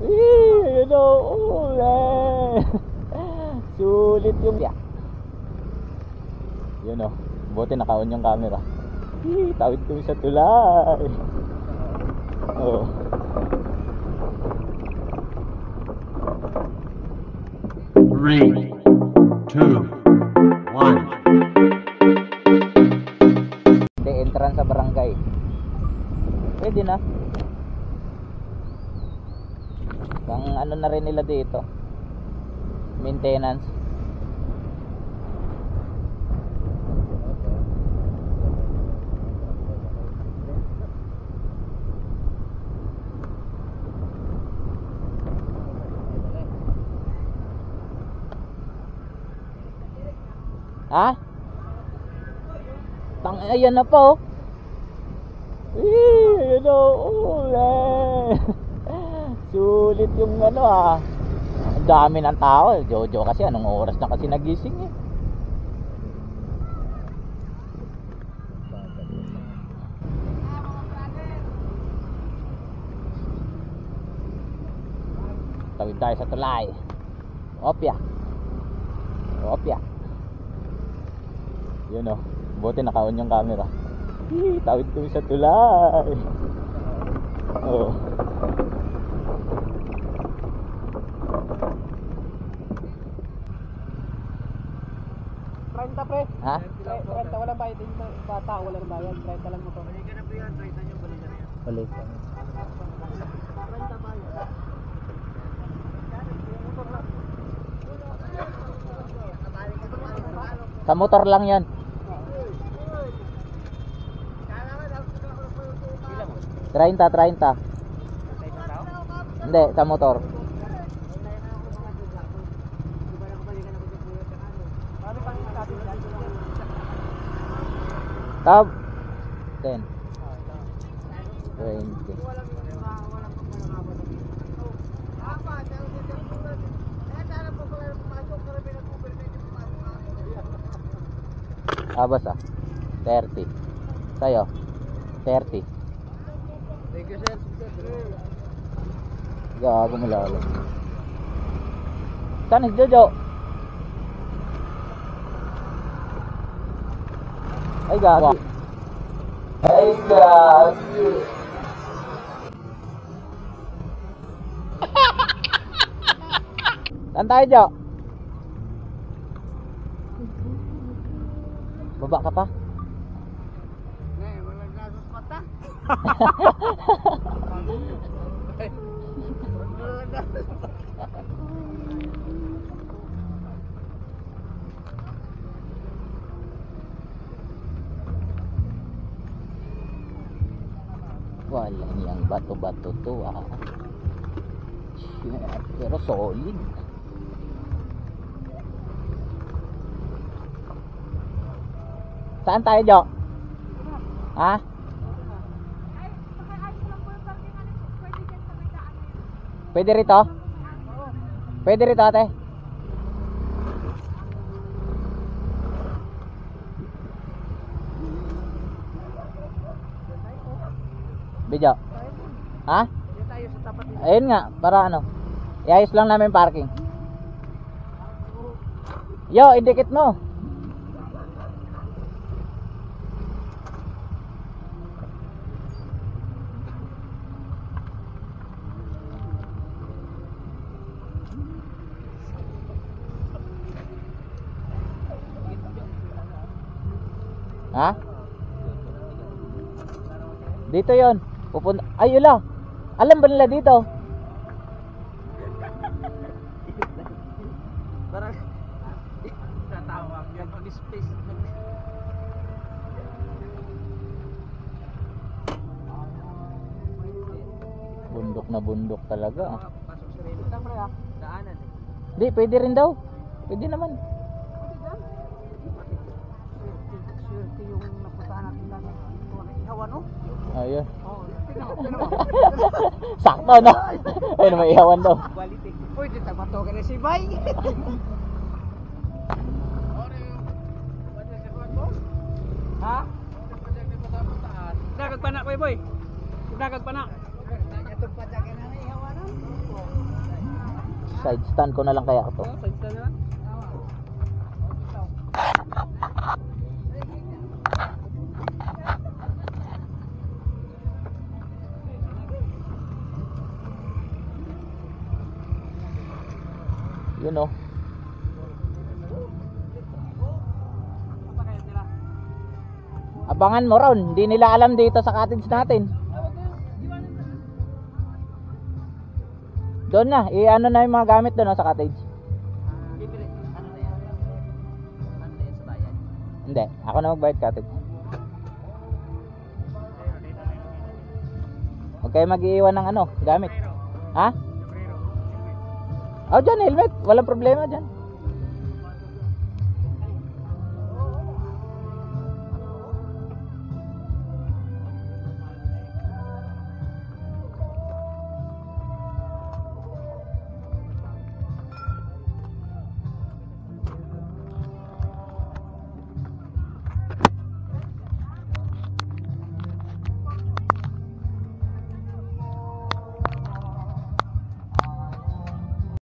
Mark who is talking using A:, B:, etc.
A: You know, sulit yung yun o, buti naka-on yung camera. Tawid kami sa tulay. Oh.
B: Three, two, one.
A: Hindi, entrance sa barangay. Pwede na. Pang ano na rin nila dito, maintenance. Ha? Ayan na po. You know, sulit yung ano ang dami ng tao. Jojo kasi anong oras na kasi nagising eh. Tawid tayo sa tulay. Opya. Opya. Yun o, buti naka-on yung camera. Tawid kami sa tulay. Oh.
C: Renta pre.
A: Ha?
C: Renta walang bayad din bata, walang bayad. Renta lang mo to. Balikan na po yan, renta nyo balikan na yan.
A: Balik.
C: Renta bayad.
A: Sa motor lang yan. Treinta. Hindi, sa motor. Tab 10 20. Abas 30. Sa'yo 30.
C: Thank you sir.
A: Gago mo lalo. Saan si Jojo? Ay gago. Ay gago. Saan tayo, Jo? Baba ka pa?
C: Walang gasos mata.
A: Wala niyang bato-bato to pero solid. Saan tayo, Jo? Ha? Pwede rito? Pwede rito, ate? Video. Ha?
C: Tayo sa tapat nito.
A: Ayun nga, para ano. Iayos lang namin parking. Yo, idikit mo. Ha? Dito yon. Pupunta. Ay, ula. Alam ba nila dito?
C: Parang tatawag yan on space.
A: Bundok na bundok talaga.
C: Pasok sa rin. Tama pre daanan eh.
A: Di, pwede rin daw. Pwede naman.
C: Swerte yung napuntahan natin lang. Tuwa na ihawan no?
A: Ayun.
C: Oo.
A: Sakto, no? Ayun, may ihawan daw.
C: Quality. Pwede tabato ka na si Bay. Ha? Dagat pa na, boy. Dagat pa na. Dagat pa na ihawan no?
A: Side stand ko na lang kaya ito.
C: Side stand na lang.
A: Yun oh. Abangan mo ron, hindi nila alam dito sa cottage natin. Doon na, i-ano na yung mga gamit doon sa cottage.
C: Ano na yan? Ano na yan sa bayan?
A: Hindi, ako na magbayad cottage. Huwag kayo mag-iiwan ng ano, gamit. Ha? Oh, dyan, helmet. Walang problema dyan.